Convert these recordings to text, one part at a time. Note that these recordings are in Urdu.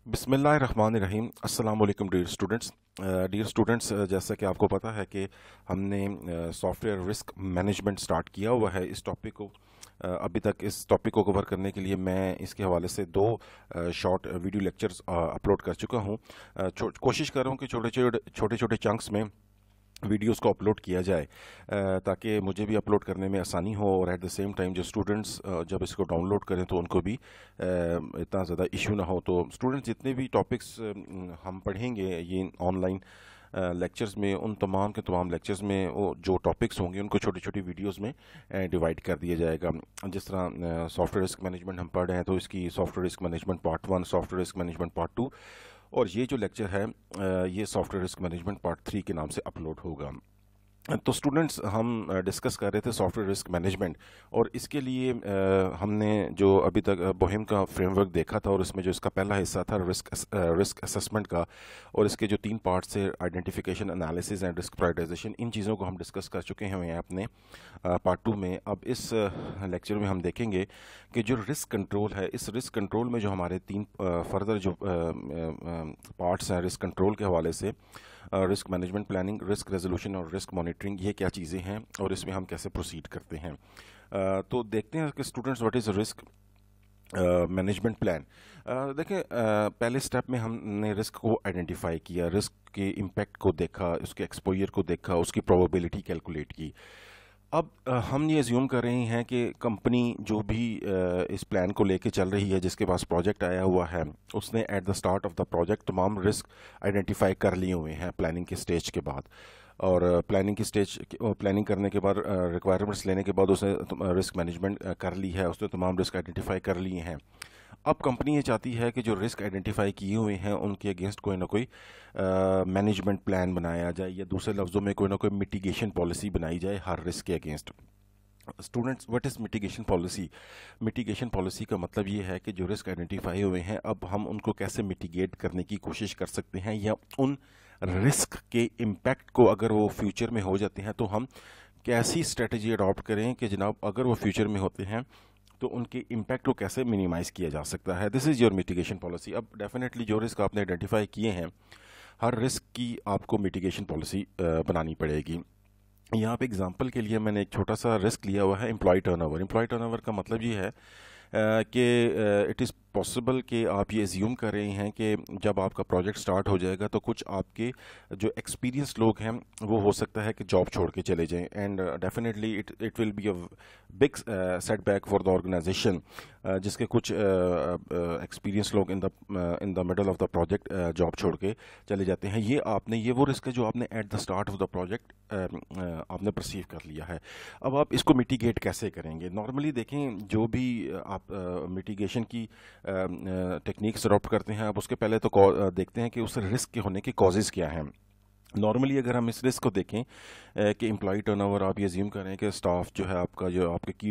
बिस्मिल्लाहिर्रहमानिर्रहीम। अस्सलाम वालेकुम डियर स्टूडेंट्स, जैसा कि आपको पता है कि हमने सॉफ्टवेयर रिस्क मैनेजमेंट स्टार्ट किया हुआ है। इस टॉपिक को अभी तक इस टॉपिक को कवर करने के लिए मैं इसके हवाले से दो शॉर्ट वीडियो लेक्चर्स अपलोड कर चुका हूँ। कोशिश कर रहा हूँ कि छोटे छोटे चंक्स में वीडियोस को अपलोड किया जाए ताकि मुझे भी अपलोड करने में आसानी हो, और एट द सेम टाइम जो स्टूडेंट्स जब इसको डाउनलोड करें तो उनको भी इतना ज़्यादा इशू ना हो। तो स्टूडेंट्स जितने भी टॉपिक्स हम पढ़ेंगे ये ऑनलाइन लेक्चर्स में, उन तमाम के तमाम लेक्चर्स में वो जो टॉपिक्स होंगे उनको छोटी छोटी वीडियोस में डिवाइड कर दिया जाएगा। जिस तरह सॉफ्टवेयर रिस्क मैनेजमेंट हम पढ़ रहे हैं तो इसकी software risk management part 1, software risk management part 2, और ये जो लेक्चर है ये सॉफ्टवेयर रिस्क मैनेजमेंट पार्ट 3 के नाम से अपलोड होगा। तो स्टूडेंट्स, हम डिस्कस कर रहे थे सॉफ्टवेयर रिस्क मैनेजमेंट, और इसके लिए हमने जो अभी तक बोहेम का फ्रेमवर्क देखा था, और इसमें जो इसका पहला हिस्सा था रिस्क असेसमेंट का, और इसके जो 3 पार्ट्स से identification, analysis and risk prioritization, इन चीज़ों को हम डिस्कस कर चुके हैं अपने पार्ट 2 में। अब इस लेक्चर में हम देखेंगे कि जो रिस्क कंट्रोल है, इस रिस्क कंट्रोल में जो हमारे 3 फर्दर जो पार्ट्स हैं रिस्क कंट्रोल के हवाले से, risk management planning, risk resolution और रिस्क मॉनिटरिंग, ये क्या चीज़ें हैं और इसमें हम कैसे प्रोसीड करते हैं। तो देखते हैं कि students, what is risk management plan. देखें, पहले स्टेप में हमने रिस्क को आइडेंटिफाई किया, रिस्क के इम्पैक्ट को देखा, उसके एक्सपोजर को देखा, उसकी प्रोबेबिलिटी कैलकुलेट की। अब हम ये अज्यूम कर रहे हैं कि कंपनी जो भी इस प्लान को लेके चल रही है, जिसके पास प्रोजेक्ट आया हुआ है, उसने at the start of the project तमाम रिस्क आइडेंटिफाई कर लिए हुए हैं प्लानिंग के स्टेज के बाद, और प्लानिंग करने के बाद, रिक्वायरमेंट्स लेने के बाद उसने रिस्क मैनेजमेंट कर ली है, उसने तमाम रिस्क आइडेंटिफाई कर लिए हैं। अब कंपनी ये चाहती है कि जो रिस्क आइडेंटिफाई किए हुए हैं उनके अगेंस्ट कोई ना कोई मैनेजमेंट प्लान बनाया जाए, या दूसरे लफ्ज़ों में कोई ना कोई मिटिगेशन पॉलिसी बनाई जाए हर रिस्क के against. Students, what is mitigation policy? Mitigation policy का मतलब ये है कि जो रिस्क आइडेंटिफाई हुए हैं, अब हम उनको कैसे मिटिगेट करने की कोशिश कर सकते हैं, या उन रिस्क के इम्पैक्ट को अगर वो फ्यूचर में हो जाते हैं तो हम कैसी स्ट्रेटजी अडॉप्ट करें कि जनाब अगर वो फ्यूचर में होते हैं तो उनके इम्पैक्ट को कैसे मिनिमाइज़ किया जा सकता है। This is your mitigation policy. अब डेफिनेटली जो रिस्क आपने आइडेंटिफाई किए हैं, हर रिस्क की आपको मिटिगेशन पॉलिसी बनानी पड़ेगी। यहाँ पे एग्जांपल के लिए मैंने एक छोटा सा रिस्क लिया हुआ है, एम्प्लॉय टर्नओवर। एम्प्लॉय टर्नओवर का मतलब ये है कि इट इज़ पॉसिबल कि आप ये एज्यूम कर रहे हैं कि जब आपका प्रोजेक्ट स्टार्ट हो जाएगा तो कुछ आपके जो एक्सपीरियंस लोग हैं वो हो सकता है कि जॉब छोड़ के चले जाएं, and definitely it will be a big setback for the organization, जिसके कुछ एक्सपीरियंस लोग in the middle of the project job छोड़ के चले जाते हैं। ये वो रिस्क है जो आपने at the start of the project आपने परसीव कर लिया है। अब आप इसको मिटिगेट कैसे करेंगे? नॉर्मली देखें, जो भी आप मिटिगेशन की टेक्निक्स अडॉप्ट करते हैं, आप उसके पहले तो देखते हैं कि उस रिस्क के होने के कॉजेज़ क्या हैं। नॉर्मली अगर हम इस रिस्क को देखें कि एम्प्लॉय टर्नओवर, आप ये अज्यूम करें कि स्टाफ जो है आपका, जो आपके की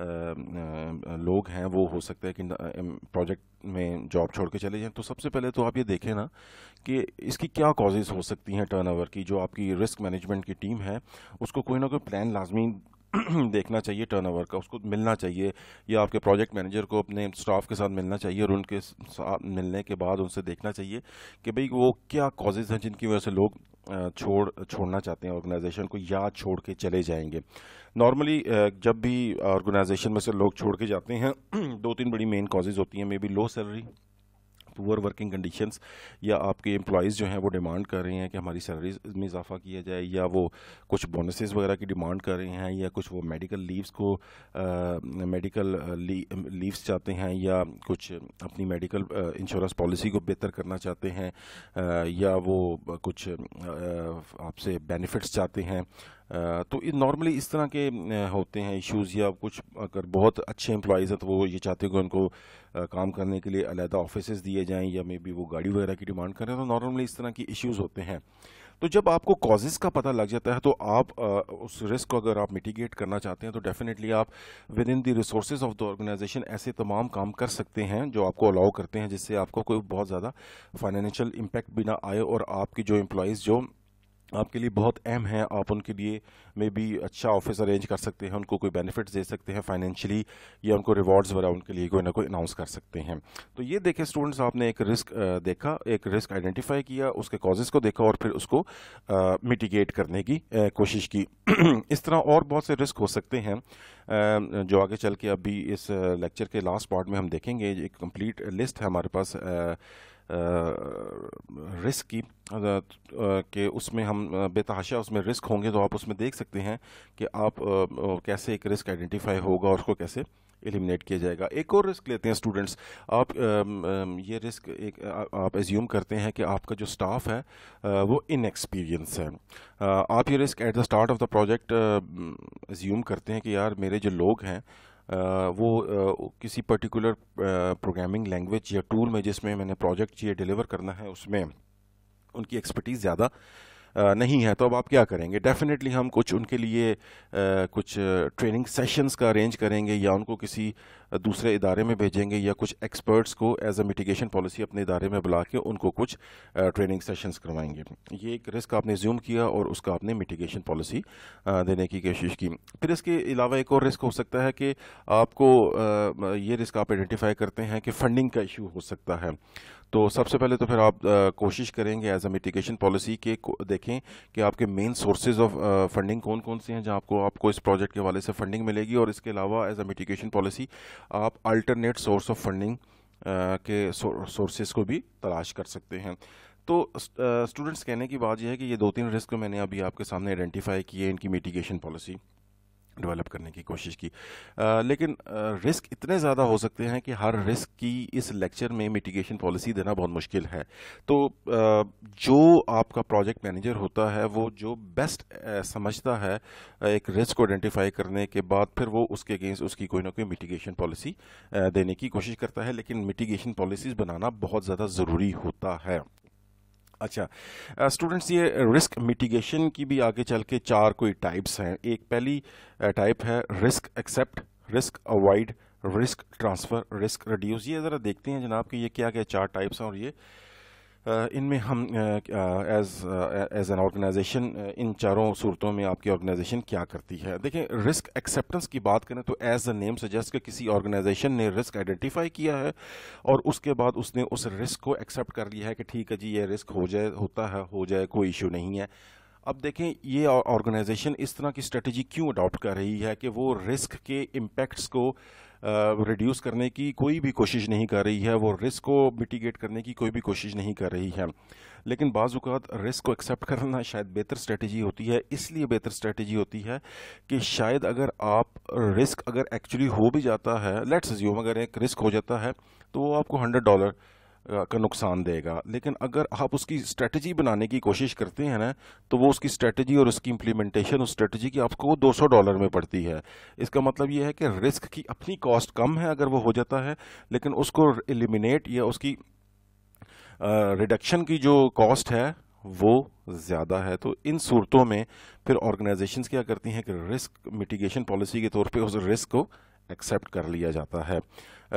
लोग हैं, वो हो सकता है कि प्रोजेक्ट में जॉब छोड़ के चले जाएं, तो सबसे पहले तो आप ये देखें ना कि इसकी क्या कॉजेज़ हो सकती हैं टर्नओवर की। जो आपकी रिस्क मैनेजमेंट की टीम है उसको कोई ना कोई प्लान लाजमी देखना चाहिए टर्नओवर का, उसको मिलना चाहिए, या आपके प्रोजेक्ट मैनेजर को अपने स्टाफ के साथ मिलना चाहिए, और उनके साथ मिलने के बाद उनसे देखना चाहिए कि भाई वो क्या कॉजेज़ हैं जिनकी वजह से लोग छोड़ना चाहते हैं ऑर्गेनाइजेशन को, या छोड़ के चले जाएंगे। नॉर्मली जब भी ऑर्गेनाइजेशन में से लोग छोड़ के जाते हैं 2-3 बड़ी मेन कॉजेज़ होती हैं। Maybe low salary, poor working conditions, या आपके एम्प्लॉयज़ जो हैं वो डिमांड कर रहे हैं कि हमारी सैलरीज में इजाफा किया जाए, या वो कुछ बोनसेस वगैरह की डिमांड कर रहे हैं, या कुछ वो मेडिकल लीव्स को लीव्स चाहते हैं, या कुछ अपनी मेडिकल इंश्योरेंस पॉलिसी को बेहतर करना चाहते हैं, या वो कुछ आपसे बेनिफिट्स चाहते हैं। तो नॉर्मली इस तरह के होते हैं इश्यूज़। या कुछ अगर बहुत अच्छे एम्प्लॉयज़ हैं तो वो ये चाहते हैं कि उनको काम करने के लिए अलहदा ऑफिसेज दिए जाएं, या मे बी वो गाड़ी वगैरह की डिमांड करें। तो नॉर्मली इस तरह की इश्यूज़ होते हैं। तो जब आपको कॉजेज़ का पता लग जाता है तो आप उस रिस्क को अगर आप मिटिगेट करना चाहते हैं तो डेफिनेटली आप within the resources of the organization ऐसे तमाम काम कर सकते हैं जो आपको अलाउ करते हैं, जिससे आपको कोई बहुत ज़्यादा फाइनेंशियल इम्पैक्ट भी ना आए, और आपकी जो एम्प्लॉयज़ जो آپ کے لیے بہت اہم ہیں. آپ ان کے لیے میں بھی اچھا آفس ارینج کر سکتے ہیں, ان کو کوئی بینیفٹس دے سکتے ہیں فائنینشلی, یا ان کو ریوارڈز وغیرہ ان کے لیے کوئی نہ کوئی اناؤنس کر سکتے ہیں. تو یہ دیکھیں اسٹوڈنٹس, آپ نے ایک رسک دیکھا, ایک رسک آئیڈینٹیفائی کیا, اس کے کازز کو دیکھا اور پھر اس کو میٹیگیٹ کرنے کی کوشش کی. اس طرح اور بہت سے رسک ہو سکتے ہیں جو آگے چل کے ابھی اس لیکچر کے لاسٹ پارٹ میں ہم دیکھیں گے. ایک کمپلیٹ لسٹ ہے ہمارے پاس رسک کی, کہ اس میں ہم بے تحاشا اس میں رسک ہوں گے, تو آپ اس میں دیکھ سکتے ہیں کہ آپ کیسے ایک رسک آئیڈینٹیفائی ہوگا اور اس کو کیسے ایلیمنیٹ کیا جائے گا. ایک اور رسک لیتے ہیں اسٹوڈنٹس. آپ یہ رسک آپ ایزیوم کرتے ہیں کہ آپ کا جو سٹاف ہے وہ ان ایکسپیرینس ہے. آپ یہ risk at the start of the project assume کرتے ہیں کہ یار میرے جو لوگ ہیں وہ کسی پرٹیکولر پروگرامنگ لینگویج یا ٹول میں جس میں میں نے پروجیکٹ یہ ڈیلیور کرنا ہے اس میں ان کی ایکسپرٹیز زیادہ نہیں ہے. تو اب آپ کیا کریں گے؟ ڈیفینیٹلی ہم کچھ ان کے لیے کچھ ٹریننگ سیشنز کا ارینج کریں گے, یا ان کو کسی دوسرے ادارے میں بھیجیں گے, یا کچھ ایکسپرٹس کو ایز اے میٹیگیشن پالیسی اپنے ادارے میں بلا کے ان کو کچھ ٹریننگ سیشنز کروائیں گے. یہ ایک رسک آپ نے زیوم کیا اور اس کا آپ نے میٹیگیشن پالیسی دینے کی کوشش کی. پھر اس کے علاوہ ایک اور رسک ہو سکتا ہے کہ آپ کو یہ رسک آپ آئیڈینٹیفائی کرتے ہیں کہ فنڈنگ کا ایشو ہو سکتا ہے. تو سب سے پہلے تو پھر آپ کوشش کریں گے ایز اے میٹیگیشن پالیسی کے دیکھیں کہ آپ کے مین سورسز آف فنڈنگ کون کون سے ہیں جہاں آپ کو اس پروجیکٹ کے حوالے سے فنڈنگ ملے گی, اور اس کے علاوہ ایز اے میٹیگیشن پالیسی آپ الٹرنیٹ سورس آف فنڈنگ کے سورسز کو بھی تلاش کر سکتے ہیں. تو اسٹوڈنٹس کہنے کی بات یہ ہے کہ یہ 2-3 رسک میں نے ابھی آپ کے سامنے آئیڈینٹیفائی کیے, ان کی میٹیگیشن پالیسی ڈیولپ کرنے کی کوشش کی. لیکن رسک اتنے زیادہ ہو سکتے ہیں کہ ہر رسک کی اس لیکچر میں میٹیگیشن پالیسی دینا بہت مشکل ہے. تو جو آپ کا پروجیکٹ مینیجر ہوتا ہے وہ جو بیسٹ سمجھتا ہے ایک رسک کو آئیڈینٹیفائی کرنے کے بعد, پھر وہ اس کے اگینسٹ اس کی کوئی نہ کوئی میٹیگیشن پالیسی دینے کی کوشش کرتا ہے. لیکن میٹیگیشن پالیسیز بنانا بہت زیادہ ضروری ہوتا ہے. اچھا اسٹوڈنٹس, یہ رسک میٹیگیشن کی بھی آگے چل کے 4 کوئی ٹائپس ہیں. ایک پہلی ٹائپ ہے risk accept, risk avoid, risk transfer, risk reduce. یہ ذرا دیکھتے ہیں جناب کہ یہ کیا کیا 4 ٹائپس ہیں, اور یہ ان میں ہم ایز این آرگنائزیشن ان چاروں صورتوں میں آپ کی آرگنائزیشن کیا کرتی ہے. دیکھیں, رسک ایکسیپٹنس کی بات کریں تو ایز اے نیم سجیسٹ کہ کسی آرگنائزیشن نے رسک آئیڈینٹیفائی کیا ہے اور اس کے بعد اس نے اس رسک کو ایکسیپٹ کر لیا ہے کہ ٹھیک ہے جی یہ رسک ہو جائے کوئی ایشو نہیں ہے. اب دیکھیں یہ آرگنائزیشن اس طرح کی اسٹریٹجی کیوں اڈاپٹ کر رہی ہے کہ وہ رسک کے امپیکٹس کو ریڈیوس کرنے کی کوئی بھی کوشش نہیں کر رہی ہے, وہ رسک کو میٹیگیٹ کرنے کی کوئی بھی کوشش نہیں کر رہی ہے. لیکن بعض اوقات رسک کو ایکسیپٹ کرنا شاید بہتر اسٹریٹجی ہوتی ہے. اس لیے بہتر اسٹریٹجی ہوتی ہے کہ شاید اگر رسک اگر ایکچولی ہو بھی جاتا ہے, لیٹس اسیوم اگر ایک رسک ہو جاتا ہے تو وہ آپ کو $100 کا نقصان دے گا, لیکن اگر آپ اس کی اسٹریٹجی بنانے کی کوشش کرتے ہیں نا تو وہ اس کی اسٹریٹجی اور اس کی امپلیمنٹیشن اس اسٹریٹجی کی آپ کو $200 میں پڑتی ہے. اس کا مطلب یہ ہے کہ رسک کی اپنی کاسٹ کم ہے اگر وہ ہو جاتا ہے, لیکن اس کو ایلیمینیٹ یا اس کی ریڈکشن کی جو کاسٹ ہے وہ زیادہ ہے. تو ان صورتوں میں پھر آرگنائزیشنز کیا کرتی ہیں کہ رسک میٹیگیشن پالیسی کے طور پہ اس رسک کو ایکسیپٹ کر لیا جاتا ہے,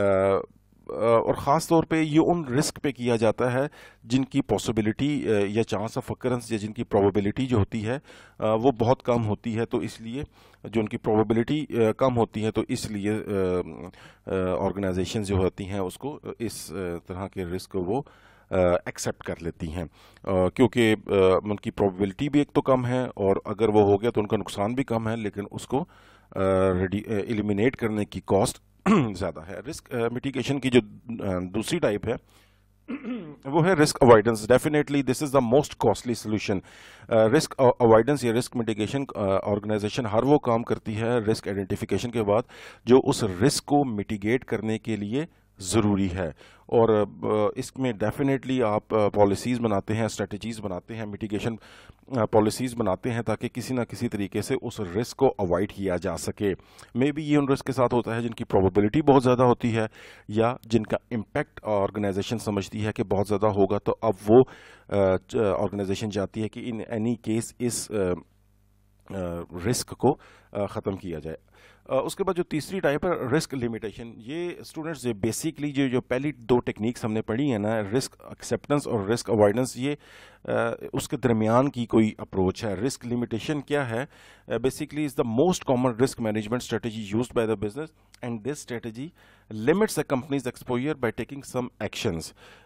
اور خاص طور پہ یہ ان رسک پہ کیا جاتا ہے جن کی پاسبلٹی یا چانس آف اکرنس یا جن کی پروبیبلٹی جو ہوتی ہے وہ بہت کم ہوتی ہے. تو اس لیے جو ان کی پروبیبلٹی کم ہوتی ہے تو اس لیے آرگنائزیشن جو ہوتی ہیں اس کو اس طرح کے رسک کو وہ ایکسیپٹ کر لیتی ہیں, کیونکہ ان کی پروبیبلٹی بھی ایک تو کم ہے اور اگر وہ ہو گیا تو ان کا نقصان بھی کم ہے, لیکن اس کو ایلیمینیٹ کرنے کی کاسٹ زیادہ ہے. رسک میٹیگیشن کی جو دوسری ٹائپ ہے وہ ہے risk avoidance. Definitely this is the most costly solution. Risk avoidance یا رسک میٹیگیشن آرگنائزیشن ہر وہ کام کرتی ہے رسک آئیڈینٹیفیکیشن کے بعد جو اس رسک کو میٹیگیٹ کرنے کے لیے ضروری ہے, اور اس میں ڈیفینیٹلی آپ پالیسیز بناتے ہیں, اسٹریٹجیز بناتے ہیں, میٹیگیشن پالیسیز بناتے ہیں تاکہ کسی نہ کسی طریقے سے اس رسک کو اوائڈ کیا جا سکے. مے بی یہ ان رسک کے ساتھ ہوتا ہے جن کی پروبیبلٹی بہت زیادہ ہوتی ہے یا جن کا امپیکٹ آرگنائزیشن سمجھتی ہے کہ بہت زیادہ ہوگا, تو اب وہ آرگنائزیشن چاہتی ہے کہ ان اینی کیس اس رسک کو ختم کیا جائے. اس کے بعد جو تیسری ٹائپ ہے رسک لمیٹیشن. یہ اسٹوڈنٹس بیسکلی جو پہلی دو ٹیکنیکس ہم نے پڑھی ہیں نا, رسک ایکسیپٹنس اور رسک اوائڈنس, یہ اس کے درمیان کی کوئی اپروچ ہے. رسک لمیٹیشن کیا ہے؟ Basically is the most common risk management strategy used by the business, and this strategy limits a company's exposure by taking some actions.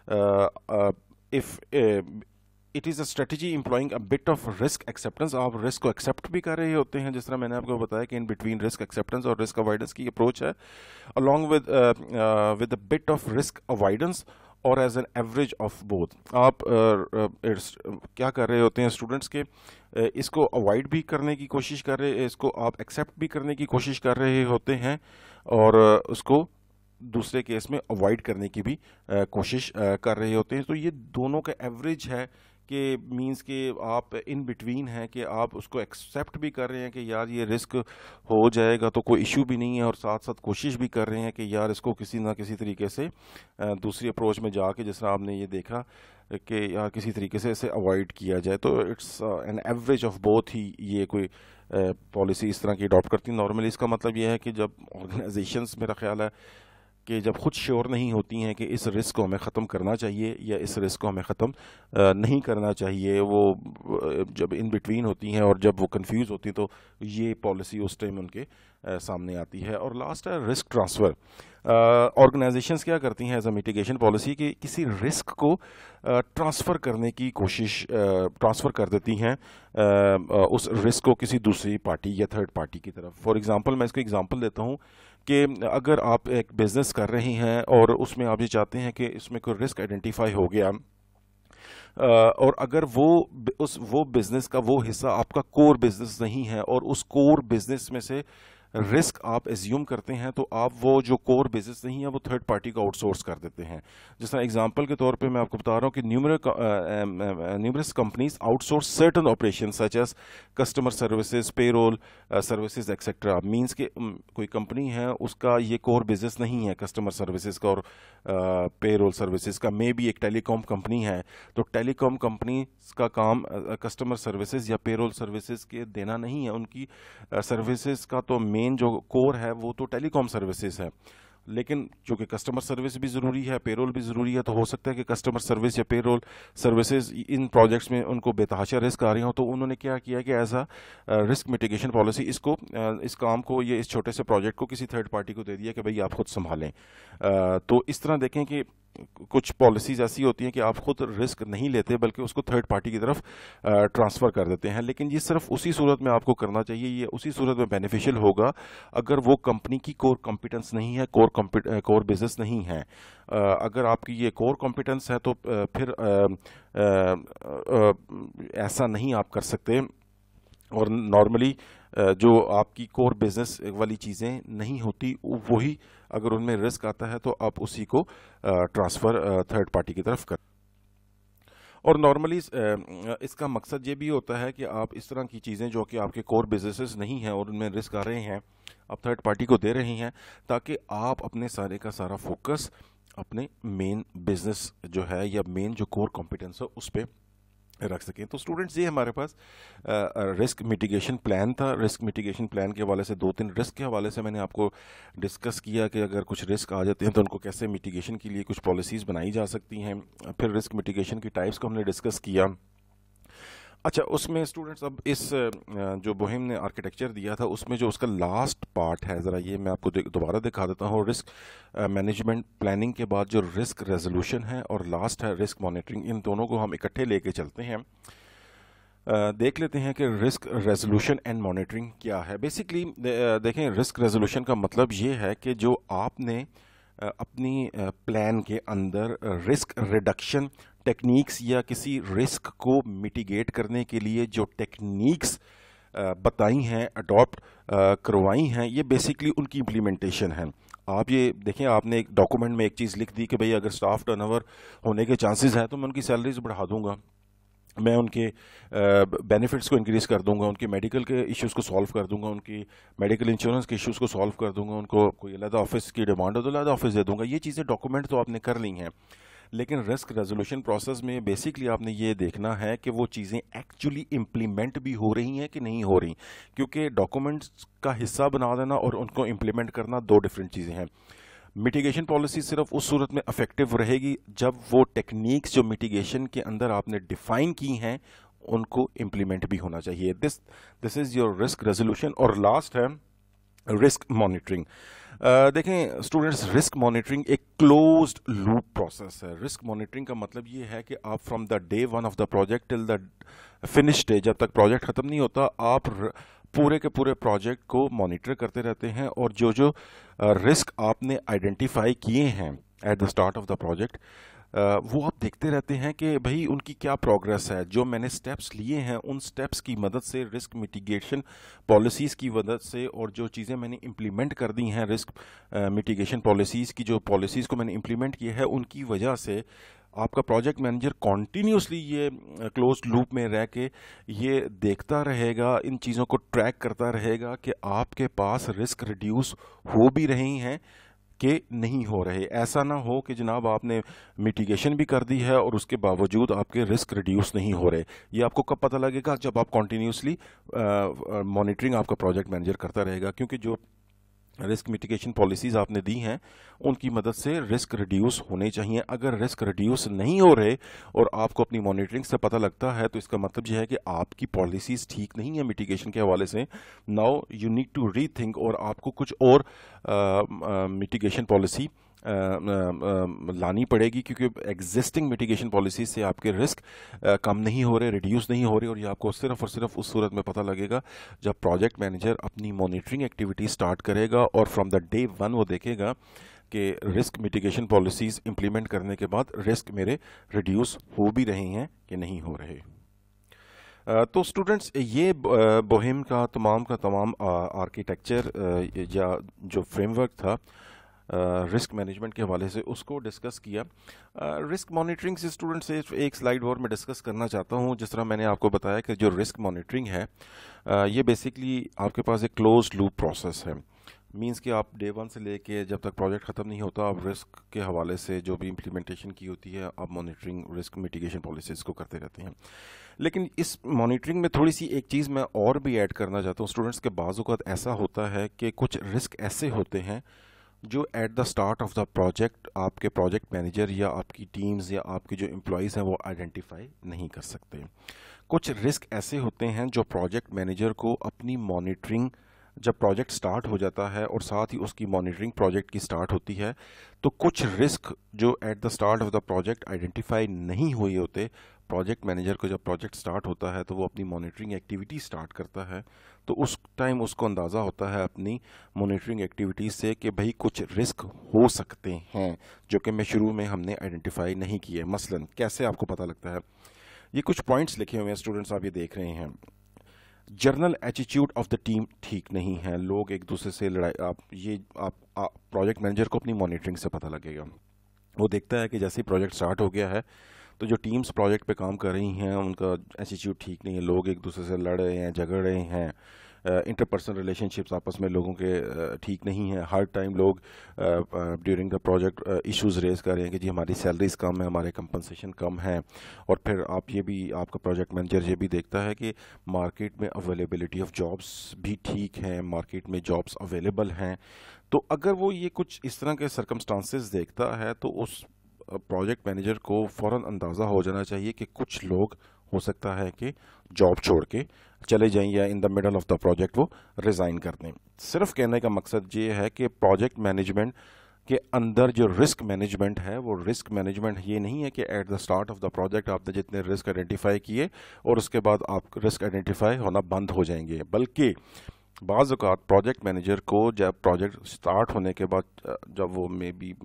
If it is a strategy employing a bit of risk acceptance, آپ رسک کو ایکسیپٹ بھی کر رہے ہوتے ہیں, جس طرح میں نے آپ کو بتایا کہ ان بٹوین رسک ایکسیپٹنس اور رسک اوائڈنس کی اپروچ ہے, along with a bit of risk avoidance اور as an average of both. آپ کیا کر رہے ہوتے ہیں اسٹوڈنٹس کے, اس کو اوائڈ بھی کرنے کی کوشش کر رہے ہیں, اس کو آپ ایکسیپٹ بھی کرنے کی کوشش کر رہے ہوتے ہیں, اور اس کو دوسرے کیس میں اوائڈ کرنے کی بھی کوشش کر رہے ہوتے ہیں. تو یہ دونوں کا ایوریج ہے کہ مینس کہ آپ ان بٹوین ہیں کہ آپ اس کو ایکسیپٹ بھی کر رہے ہیں کہ یار یہ رسک ہو جائے گا تو کوئی ایشو بھی نہیں ہے, اور ساتھ ساتھ کوشش بھی کر رہے ہیں کہ یار اس کو کسی نہ کسی طریقے سے دوسری اپروچ میں جا کے, جس طرح آپ نے یہ دیکھا کہ یار کسی طریقے سے اسے اوائڈ کیا جائے. تو it's an average of both ہی یہ کوئی پالیسی اس طرح کی اڈاپٹ کرتی ہیں. نارملی اس کا مطلب یہ ہے کہ جب آرگنائزیشنس, میرا خیال ہے کہ جب خود شیور نہیں ہوتی ہیں کہ اس رسک کو ہمیں ختم کرنا چاہیے یا اس رسک کو ہمیں ختم نہیں کرنا چاہیے, وہ جب ان بٹوین ہوتی ہیں اور جب وہ کنفیوز ہوتی ہیں, تو یہ پالیسی اس ٹائم ان کے سامنے آتی ہے. اور لاسٹ ہے رسک ٹرانسفر. آرگنائزیشنس کیا کرتی ہیں ایز اے میٹیگیشن پالیسی کہ کسی رسک کو ٹرانسفر کرنے کی کوشش, ٹرانسفر کر دیتی ہیں اس رسک کو کسی دوسری پارٹی یا تھرڈ پارٹی کی طرف. فار ایگزامپل, میں اس کو ایگزامپل دیتا ہوں کہ اگر آپ ایک بزنس کر رہے ہیں اور اس میں آپ یہ چاہتے ہیں کہ اس میں کوئی رسک آئیڈینٹیفائی ہو گیا, اور اگر وہ بزنس کا وہ حصہ آپ کا کور بزنس نہیں ہے, اور اس کور بزنس میں سے رسک آپ ایزیوم کرتے ہیں, تو آپ وہ جو کور بزنس نہیں ہے وہ تھرڈ پارٹی کو آؤٹ سورس کر دیتے ہیں. جس طرح ایگزامپل کے طور پہ میں آپ کو بتا رہا ہوں کہ numerous companies outsource certain operation such as customer services, payroll services etcetera. Means کہ کوئی کمپنی ہے, اس کا یہ کور بزنس نہیں ہے کسٹمر سروسز کا اور پے رول سروسز کا. مے بی ایک ٹیلی کام کمپنی ہے, تو ٹیلی کام کمپنیز کا کام کسٹمر سروسز یا پے رول سروسز کے دینا نہیں ہے. ان کی سروسز کا تو مین جو کور ہے وہ تو ٹیلی کام سروسز ہے, لیکن چونکہ کسٹمر سروس بھی ضروری ہے, پے رول بھی ضروری ہے, تو ہو سکتا ہے کہ کسٹمر سروس یا پے رول سروسز ان پروجیکٹس میں ان کو بے تحاشا رسک آ رہے ہوں. تو انہوں نے کیا کیا کہ as a risk mitigation policy اس کام کو, یہ اس چھوٹے سے پروجیکٹ کو کسی تھرڈ پارٹی کو دے دیا کہ بھئی آپ خود سنبھالیں. تو اس طرح دیکھیں کہ کچھ پالیسیز ایسی ہوتی ہیں کہ آپ خود رسک نہیں لیتے بلکہ اس کو تھرڈ پارٹی کی طرف ٹرانسفر کر دیتے ہیں. لیکن یہ صرف اسی صورت میں آپ کو کرنا چاہیے, یہ اسی صورت میں بینیفیشل ہوگا اگر وہ کمپنی کی کور کمپیٹنس نہیں ہے, کور بزنس نہیں ہے. اگر آپ کی یہ کور کمپیٹنس ہے تو پھر ایسا نہیں آپ کر سکتے. اور نارملی جو آپ کی کور بزنس والی چیزیں نہیں ہوتی, وہی اگر ان میں رسک آتا ہے تو آپ اسی کو ٹرانسفر تھرڈ پارٹی کی طرف کریں. اور نارملی اس کا مقصد یہ بھی ہوتا ہے کہ آپ اس طرح کی چیزیں جو کہ آپ کے کور بزنسز نہیں ہیں اور ان میں رسک آ رہے ہیں, آپ تھرڈ پارٹی کو دے رہے ہیں تاکہ آپ اپنے سارے کا سارا فوکس اپنے مین بزنس جو ہے یا مین جو کور کمپیٹنس ہے اس پہ رکھ سکیں. تو اسٹوڈنٹس, یہ ہمارے پاس رسک میٹیگیشن پلان تھا. رسک میٹیگیشن پلان کے حوالے سے 2-3 رسک کے حوالے سے میں نے آپ کو ڈسکس کیا کہ اگر کچھ رسک آ جاتے ہیں تو ان کو کیسے میٹیگیشن کے لیے کچھ پالیسیز بنائی جا سکتی ہیں. پھر رسک میٹیگیشن کی ٹائپس کو ہم نے ڈسکس کیا. اچھا, اس میں اسٹوڈنٹس اب اس جو بوہم نے آرکیٹیکچر دیا تھا اس میں جو اس کا لاسٹ پارٹ ہے, ذرا یہ میں آپ کو دوبارہ دکھا دیتا ہوں. رسک مینجمنٹ پلاننگ کے بعد جو رسک ریزولوشن ہے اور لاسٹ ہے رسک مانیٹرنگ, ان دونوں کو ہم اکٹھے لے کے چلتے ہیں. دیکھ لیتے ہیں کہ رسک ریزولوشن اینڈ مانیٹرنگ کیا ہے. بیسکلی دیکھیں, رسک ریزولوشن کا مطلب یہ ہے کہ جو آپ نے اپنی پلان کے اندر رسک ریڈکشن ٹیکنیکس یا کسی رسک کو میٹیگیٹ کرنے کے لیے جو ٹیکنیکس بتائی ہیں, اڈاپٹ کروائی ہیں, یہ بیسکلی ان کی امپلیمنٹیشن ہے. آپ یہ دیکھیں, آپ نے ایک ڈاکومنٹ میں ایک چیز لکھ دی کہ بھئی اگر سٹاف ٹرن اوور ہونے کے چانسز ہیں تو میں ان کی سیلریز بڑھا دوں گا, میں ان کے بینیفٹس کو انکریز کر دوں گا, ان کے میڈیکل کے ایشوز کو سالو کر دوں گا, ان کی میڈیکل انشورنس کے ایشوز کو سالو کر دوں گا, ان کو کوئی علیحدہ آفس کی ڈیمانڈ ہو تو علیحدہ آفس دے دوں گا. یہ چیزیں ڈاکومنٹ تو آپ نے کر لی ہیں, لیکن رسک ریزولوشن پروسیس میں بیسکلی آپ نے یہ دیکھنا ہے کہ وہ چیزیں ایکچولی امپلیمنٹ بھی ہو رہی ہیں کہ نہیں ہو رہی، کیونکہ ڈاکومنٹس کا حصہ بنا دینا اور ان کو امپلیمنٹ کرنا دو ڈفرینٹ چیزیں ہیں۔ میٹیگیشن پالیسی صرف اس صورت میں افیکٹو رہے گی جب وہ ٹیکنیکس جو میٹیگیشن کے اندر آپ نے ڈیفائن کی ہیں ان کو امپلیمنٹ بھی ہونا چاہیے۔ This is your risk resolution. اور لاسٹ ہے رسک مانیٹرنگ۔ دیکھیں اسٹوڈنٹس، رسک مانیٹرنگ ایک کلوزڈ لوپ پروسیس ہے۔ رسک مانیٹرنگ کا مطلب یہ ہے کہ آپ from the day one of the project till the finish day, جب تک پروجیکٹ ختم نہیں ہوتا، آپ پورے کے پورے پروجیکٹ کو مانیٹر کرتے رہتے ہیں، اور جو رسک آپ نے آئیڈینٹیفائی کیے ہیں at the start of the project, وہ آپ دیکھتے رہتے ہیں کہ بھئی ان کی کیا پروگرس ہے۔ جو میں نے سٹیپس لیے ہیں ان سٹیپس کی مدد سے، رسک میٹیگیشن پالیسیز کی مدد سے، اور جو چیزیں میں نے امپلیمنٹ کر دی ہیں رسک میٹیگیشن پالیسیز کی، جو پالیسیز کو میں نے امپلیمنٹ کیے ہیں، ان کی وجہ سے آپ کا پروجیکٹ مینیجر کنٹینیوسلی یہ کلوزڈ لوپ میں رہ کے یہ دیکھتا رہے گا، ان چیزوں کو ٹریک کرتا رہے گا کہ آپ کے پاس رسک ریڈیوس ہو بھی رہی ہیں کہ نہیں ہو رہے۔ ایسا نہ ہو کہ جناب آپ نے میٹیگیشن بھی کر دی ہے اور اس کے باوجود آپ کے رسک ریڈیوس نہیں ہو رہے۔ یہ آپ کو کب پتہ لگے گا؟ جب آپ کنٹینیوسلی مانیٹرنگ آپ کا پروجیکٹ مینیجر کرتا رہے گا، کیونکہ جو رسک میٹیگیشن پالیسیز آپ نے دی ہیں ان کی مدد سے رسک ریڈیوس ہونے چاہیے۔ اگر رسک ریڈیوس نہیں ہو رہے اور آپ کو اپنی مانیٹرنگ سے پتہ لگتا ہے، تو اس کا مطلب یہ ہے کہ آپ کی پالیسیز ٹھیک نہیں ہیں میٹیگیشن کے حوالے سے۔ Now you need to rethink, اور آپ کو کچھ اور میٹیگیشن پالیسی لانی پڑے گی، کیونکہ ایگزسٹنگ میٹیگیشن پالیسی سے آپ کے رسک کم نہیں ہو رہے، ریڈیوس نہیں ہو رہے، اور یہ آپ کو صرف اور صرف اس صورت میں پتہ لگے گا جب پروجیکٹ مینیجر اپنی مانیٹرنگ ایکٹیویٹی سٹارٹ کرے گا اور فرام دا ڈے ون وہ دیکھے گا کہ رسک میٹیگیشن پالیسیز امپلیمنٹ کرنے کے بعد رسک میرے ریڈیوس ہو بھی رہے ہیں کہ نہیں ہو رہے۔ تو اسٹوڈنٹس، یہ بوہیم کا تمام آرکیٹیکچر یا جو فریم ورک تھا رسک مینجمنٹ کے حوالے سے، اس کو ڈسکس کیا۔ رسک مانیٹرنگ سے اسٹوڈنٹ سے ایک سلائیڈ اور میں ڈسکس کرنا چاہتا ہوں۔ جس طرح میں نے آپ کو بتایا کہ جو رسک مانیٹرنگ ہے یہ بیسکلی آپ کے پاس ایک کلوزڈ لوپ پروسیس ہے۔ مینس کہ آپ ڈے ون سے لے کے جب تک پروجیکٹ ختم نہیں ہوتا، آپ رسک کے حوالے سے جو بھی امپلیمنٹیشن کی ہوتی ہے، آپ مانیٹرنگ رسک میٹیگیشن پالیسیز کو کرتے رہتے ہیں۔ لیکن اس مانیٹرنگ میں تھوڑی سی ایک چیز میں اور بھی ایڈ کرنا چاہتا ہوں اسٹوڈنٹس کے۔ بعض اوقات ایسا ہوتا ہے کہ کچھ رسک ایسے ہوتے ہیں جو at the start of the project آپ کے پروجیکٹ مینیجر یا آپ کی ٹیمز یا آپ کے جو امپلائیز ہیں وہ آئیڈینٹیفائی نہیں کر سکتے۔ کچھ رسک ایسے ہوتے ہیں جو پروجیکٹ مینیجر کو اپنی مانیٹرنگ، جب پروجیکٹ سٹارٹ ہو جاتا ہے اور ساتھ ہی اس کی مانیٹرنگ پروجیکٹ کی سٹارٹ ہوتی ہے، تو کچھ رسک جو at the start of the project identify نہیں ہوئے ہوتے، پروجیکٹ مینیجر کو جب پروجیکٹ سٹارٹ ہوتا ہے تو وہ اپنی مانیٹرنگ ایکٹیویٹی سٹارٹ کرتا ہے، تو اس ٹائم اس کو اندازہ ہوتا ہے اپنی مانیٹرنگ ایکٹیویٹیز سے کہ بھئی کچھ رسک ہو سکتے ہیں جو کہ میں شروع میں ہم نے آئیڈینٹیفائی نہیں کیے۔ مثلاً کیسے آپ کو پتہ لگتا ہے؟ یہ کچھ پوائنٹس لکھے ہوئے ہیں اسٹوڈنٹس، آپ یہ دیکھ رہے ہیں۔ General attitude of the team ٹھیک نہیں ہے، لوگ ایک دوسرے سے لڑائی، آپ پروجیکٹ مینیجر کو اپنی مانیٹرنگ سے پتہ لگے گا۔ وہ دیکھتا ہے کہ جیسے ہی پروجیکٹ سٹارٹ ہو گیا ہے تو جو ٹیمز پروجیکٹ پہ کام کر رہی ہیں ان کا ایٹیٹیوڈ ٹھیک نہیں ہے، لوگ ایک دوسرے سے لڑ رہے ہیں، جھگڑ رہے ہیں، انٹرپرسنل ریلیشن شپس آپس میں لوگوں کے ٹھیک نہیں ہیں۔ ہر ٹائم لوگ during the project issues raise کر رہے ہیں کہ جی ہماری سیلریز کم ہیں، ہمارے کمپنسیشن کم ہیں۔ اور پھر آپ کا پروجیکٹ مینیجر یہ بھی دیکھتا ہے کہ مارکیٹ میں اویلیبلٹی آف جابس بھی ٹھیک ہیں، مارکیٹ میں جابس اویلیبل ہیں۔ تو اگر وہ یہ کچھ اس طرح کے سرکمسٹانسز دیکھتا ہے تو اس پروجیکٹ مینیجر کو فوراً اندازہ ہو جانا چاہیے کہ کچھ لوگ ہو سکتا ہے کہ جاب چھوڑ کے چلے جائیں یا in the middle of the project وہ ریزائن کر دیں۔ صرف کہنے کا مقصد یہ ہے کہ پروجیکٹ مینجمنٹ کے اندر جو رسک مینجمنٹ ہے، وہ رسک مینجمنٹ یہ نہیں ہے کہ at the start of the project آپ نے جتنے رسک آئیڈینٹیفائی کیے اور اس کے بعد آپ رسک آئیڈینٹیفائی ہونا بند ہو جائیں گے، بلکہ بعض اوقات پروجیکٹ مینیجر کو جب پروجیکٹ سٹارٹ ہونے کے بعد جب وہ مے بی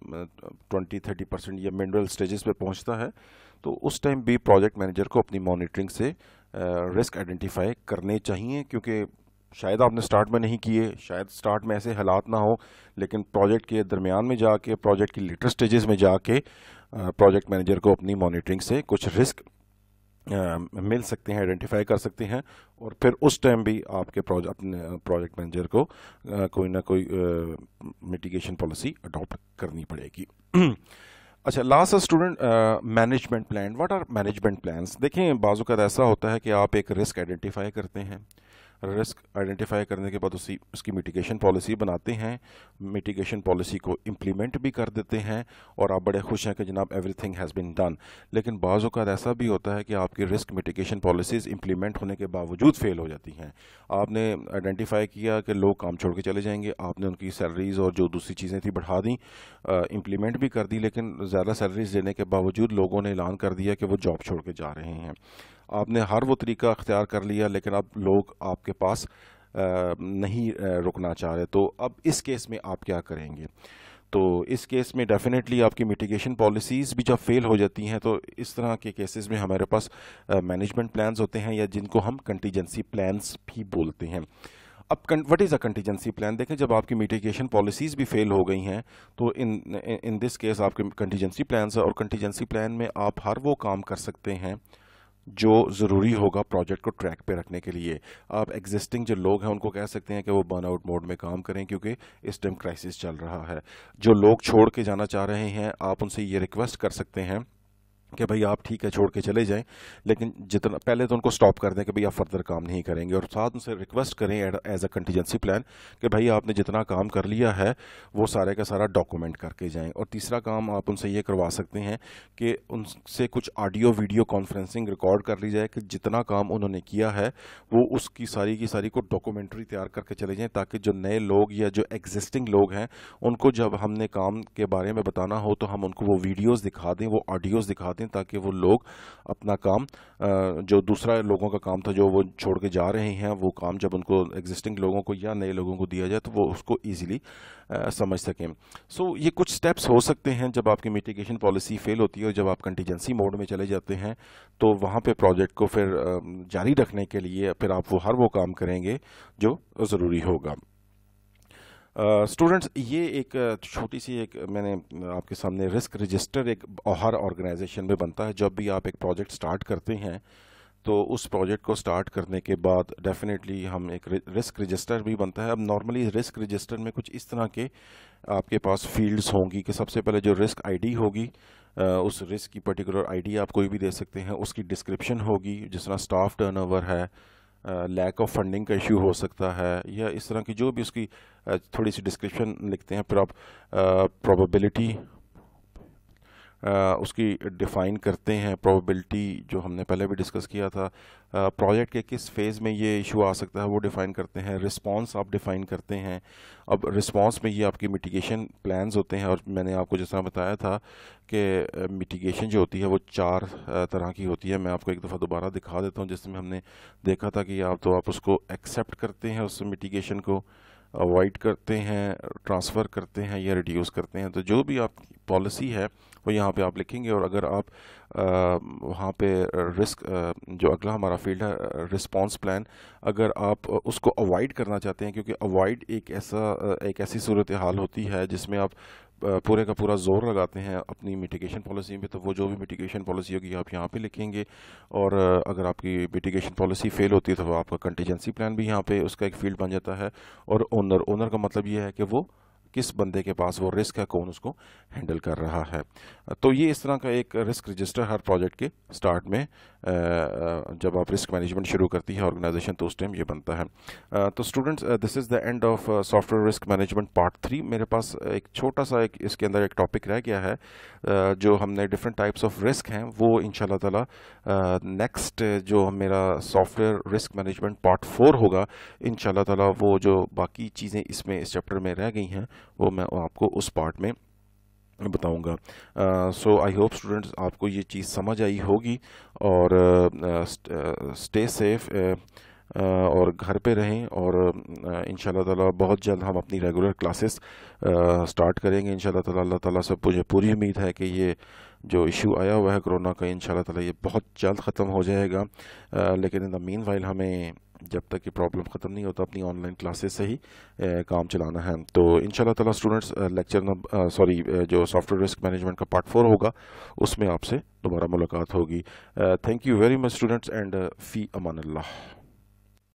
20-30% یا منڈل سٹیجز پہ پہنچتا ہے تو اس ٹائم بھی پروجیکٹ مینیجر کو اپنی مانیٹرنگ سے رسک آئیڈینٹیفائی کرنے چاہیے، کیونکہ شاید آپ نے سٹارٹ میں نہیں کیے، شاید سٹارٹ میں ایسے حالات نہ ہوں، لیکن پروجیکٹ کے درمیان میں جا کے، پروجیکٹ کی لیٹر سٹیجز میں جا کے پروجیکٹ مینیجر کو اپنی مانیٹرنگ سے کچھ رسک مل سکتے ہیں، آئیڈینٹیفائی کر سکتے ہیں، اور پھر اس ٹائم بھی آپ کے اپنے پروجیکٹ مینیجر کو کوئی نہ کوئی میٹیگیشن پالیسی اڈاپٹ کرنی پڑے گی۔ اچھا last student management plan. What are management plans? دیکھیں بعض اوقات ایسا ہوتا ہے کہ آپ ایک رسک آئیڈینٹیفائی کرتے ہیں. رسک آئیڈینٹیفائی کرنے کے بعد اس کی میٹیگیشن پالیسی بناتے ہیں, میٹیگیشن پالیسی کو امپلیمنٹ بھی کر دیتے ہیں, اور آپ بڑے خوش ہیں کہ جناب everything has been done. لیکن بعض اوقات ایسا بھی ہوتا ہے کہ آپ کی رسک میٹیگیشن پالیسیز امپلیمنٹ ہونے کے باوجود فیل ہو جاتی ہیں. آپ نے آئیڈینٹیفائی کیا کہ لوگ کام چھوڑ کے چلے جائیں گے, آپ نے ان کی سیلریز اور جو دوسری چیزیں تھیں بڑھا دیں, امپلیمنٹ بھی کر دی, لیکن زیادہ سیلریز دینے کے باوجود لوگوں نے اعلان کر دیا کہ وہ جاب چھوڑ کے جا رہے ہیں. آپ نے ہر وہ طریقہ اختیار کر لیا, لیکن اب لوگ آپ کے پاس نہیں رکنا چاہ رہے. تو اب اس کیس میں آپ کیا کریں گے؟ تو اس کیس میں ڈیفینیٹلی آپ کی میٹیگیشن پالیسیز بھی جب فیل ہو جاتی ہیں تو اس طرح کے کیسز میں ہمارے پاس مینجمنٹ پلانز ہوتے ہیں, یا جن کو ہم کنٹیجنسی پلانز بھی بولتے ہیں. اب what is a contingency plan? دیکھیں جب آپ کی میٹیگیشن پالیسیز بھی فیل ہو گئی ہیں تو ان دس کیس آپ کے کنٹیجنسی پلانز, اور کنٹیجنسی پلان میں آپ ہر وہ کام کر سکتے ہیں جو ضروری ہوگا پروجیکٹ کو ٹریک پہ رکھنے کے لیے. آپ ایگزسٹنگ جو لوگ ہیں ان کو کہہ سکتے ہیں کہ وہ برن آؤٹ موڈ میں کام کریں, کیونکہ اس ٹائم کرائسس چل رہا ہے. جو لوگ چھوڑ کے جانا چاہ رہے ہیں آپ ان سے یہ ریکویسٹ کر سکتے ہیں کہ بھائی آپ ٹھیک ہے چھوڑ کے چلے جائیں, لیکن جتنا پہلے تو ان کو سٹاپ کر دیں کہ بھائی آپ فردر کام نہیں کریں گے, اور ساتھ ان سے ریکویسٹ کریں ایز اے کنٹیجنسی پلان کہ بھائی آپ نے جتنا کام کر لیا ہے وہ سارے کا سارا ڈاکومنٹ کر کے جائیں. اور تیسرا کام آپ ان سے یہ کروا سکتے ہیں کہ ان سے کچھ آڈیو ویڈیو کانفرنسنگ ریکارڈ کر لی جائے کہ جتنا کام انہوں نے کیا ہے وہ اس کی ساری کو ڈاکومنٹری تیار کر کے چلے جائیں, تاکہ جو نئے لوگ یا جو ایگزسٹنگ لوگ ہیں ان کو جب ہم نے کام کے بارے میں بتانا ہو تو ہم ان کو وہ ویڈیوز دکھا دیں, وہ آڈیوز دکھا دیں, تاکہ وہ لوگ اپنا کام جو دوسرا لوگوں کا کام تھا جو وہ چھوڑ کے جا رہے ہیں, وہ کام جب ان کو ایگزسٹنگ لوگوں کو یا نئے لوگوں کو دیا جائے تو وہ اس کو ایزیلی سمجھ سکیں. سو یہ کچھ سٹیپس ہو سکتے ہیں جب آپ کی میٹیگیشن پالیسی فیل ہوتی ہے, اور جب آپ کنٹیجنسی موڈ میں چلے جاتے ہیں تو وہاں پہ پروجیکٹ کو پھر جاری رکھنے کے لیے پھر آپ ہر وہ کام کریں گے جو ضروری ہوگا. اسٹوڈنٹس یہ ایک چھوٹی سی میں نے آپ کے سامنے رسک رجسٹر ایک ہر آرگنائزیشن میں بنتا ہے. جب بھی آپ ایک پروجیکٹ سٹارٹ کرتے ہیں تو اس پروجیکٹ کو سٹارٹ کرنے کے بعد ڈیفینیٹلی ہم ایک رسک رجسٹر بھی بنتا ہے. اب نارملی رسک رجسٹر میں کچھ اس طرح کے آپ کے پاس فیلڈز ہوں گی کہ سب سے پہلے جو رسک آئی ڈی ہوگی, اس رسک کی پرٹیکولر آئی ڈی آپ کوئی بھی دے سکتے ہیں, اس کی ڈسکرپشن ہوگی, جس طرح سٹاف ٹرن اوور ہے, لیک آف فنڈنگ کا ایشو ہو سکتا ہے, یا اس طرح کی جو بھی اس کی تھوڑی سی ڈسکرپشن لکھتے ہیں. پھر آپ پروبیبلٹی اس کی ڈیفائن کرتے ہیں, پروبیبلٹی جو ہم نے پہلے بھی ڈسکس کیا تھا, پروجیکٹ کے کس فیز میں یہ ایشو آ سکتا ہے وہ ڈیفائن کرتے ہیں, رسپانس آپ ڈیفائن کرتے ہیں. اب رسپانس میں یہ آپ کی میٹیگیشن پلانز ہوتے ہیں, اور میں نے آپ کو جس طرح بتایا تھا کہ میٹیگیشن جو ہوتی ہے وہ 4 طرح کی ہوتی ہے. میں آپ کو ایک دفعہ دوبارہ دکھا دیتا ہوں, جس میں ہم نے دیکھا تھا کہ آپ اس کو ایکسیپٹ کرتے ہیں, اس میٹیگیشن کو اوائڈ کرتے ہیں, ٹرانسفر کرتے ہیں یا ریڈیوس کرتے ہیں. تو جو بھی آپ کی پالیسی ہے وہ یہاں پہ آپ لکھیں گے. اور اگر آپ وہاں پہ رسک جو اگلا ہمارا فیلڈ ہے رسپانس پلان, اگر آپ اس کو اوائڈ کرنا چاہتے ہیں, کیونکہ اوائڈ ایک ایسی صورتحال ہوتی ہے جس میں آپ پورے کا پورا زور لگاتے ہیں اپنی میٹیگیشن پالیسی میں, تو وہ جو بھی میٹیگیشن پالیسی ہوگی آپ یہاں پہ لکھیں گے. اور اگر آپ کی میٹیگیشن پالیسی فیل ہوتی ہے تو آپ کا کنٹیجنسی پلان بھی یہاں پہ اس کا ایک فیلڈ بن جاتا ہے. اور اونر کا مطلب یہ ہے کہ وہ کس بندے کے پاس وہ رسک ہے, کون اس کو ہینڈل کر رہا ہے. تو یہ اس طرح کا ایک رسک رجسٹر ہر پروجیکٹ کے سٹارٹ میں جب آپ رسک مینجمنٹ شروع کرتی ہے آرگنائزیشن تو اس ٹائم یہ بنتا ہے. تو students this is the end of software risk management part 3. میرے پاس ایک چھوٹا سا اس کے اندر ایک ٹاپک رہ گیا ہے جو ہم نے ڈفرینٹ ٹائپس آف رسک ہیں, وہ ان شاء اللہ تعالیٰ نیکسٹ جو میرا software risk management part 4 ہوگا ان شاء اللہ تعالیٰ, وہ جو باقی چیزیں اس چیپٹر میں رہ گئی ہیں وہ میں آپ کو اس پارٹ میں بتاؤں گا. سو آئی ہوپ اسٹوڈنٹس آپ کو یہ چیز سمجھ آئی ہوگی, اور اسٹے سیف اور گھر پہ رہیں, اور ان شاء اللہ تعالیٰ بہت جلد ہم اپنی ریگولر کلاسز سٹارٹ کریں گے ان شاء اللہ تعالیٰ. اللہ تعالیٰ سے مجھے پوری امید ہے کہ یہ جو ایشو آیا ہوا ہے کرونا کا ان شاء اللہ تعالیٰ یہ بہت جلد ختم ہو جائے گا. لیکن ان دا مین وائل ہمیں جب تک یہ پرابلم ختم نہیں ہوتا اپنی آن لائن کلاسز سے ہی کام چلانا ہے. تو ان شاء اللہ تعالیٰ اسٹوڈنٹس لیکچر جو سافٹ ویئر رسک مینجمنٹ کا پارٹ 4 ہوگا اس میں آپ سے دوبارہ ملاقات ہوگی. Thank you very much students, and فی امان اللہ.